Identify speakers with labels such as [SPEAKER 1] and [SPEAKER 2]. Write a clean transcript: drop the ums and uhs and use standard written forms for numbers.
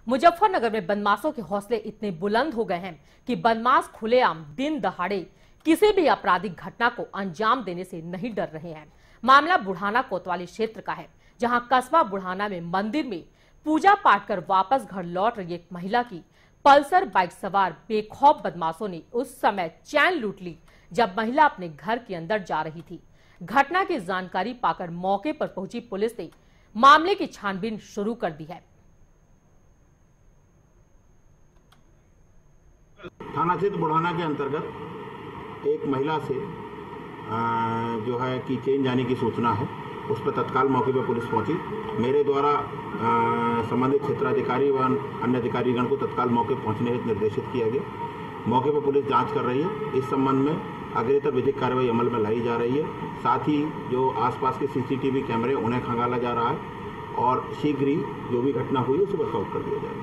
[SPEAKER 1] मुजफ्फरनगर में बदमाशों के हौसले इतने बुलंद हो गए हैं कि बदमाश खुलेआम दिन दहाड़े किसी भी आपराधिक घटना को अंजाम देने से नहीं डर रहे हैं। मामला बुढ़ाना कोतवाली क्षेत्र का है, जहां कस्बा बुढ़ाना में मंदिर में पूजा पाठ कर वापस घर लौट रही एक महिला की पल्सर बाइक सवार बेखौफ बदमाशों ने उस समय चैन लूट ली जब महिला अपने घर के अंदर जा रही थी। घटना की जानकारी पाकर मौके पर पहुंची पुलिस ने मामले की छानबीन शुरू कर दी है।
[SPEAKER 2] थाना क्षेत्र बुढ़ाना के अंतर्गत एक महिला से जो है कि चेन जाने की सूचना है, उस पर तत्काल मौके पर पुलिस पहुंची। मेरे द्वारा संबंधित क्षेत्राधिकारी व अन्य अधिकारीगण को तत्काल मौके पर पहुंचने हेतु निर्देशित किया गया। मौके पर पुलिस जांच कर रही है। इस संबंध में अग्रेतर विधिक कार्रवाई अमल में लाई जा रही है। साथ ही जो आसपास के सीसीटीवी कैमरे उन्हें खंगाला जा रहा है और शीघ्र ही जो भी घटना हुई उसे वर्कआउट कर दिया जाएगा।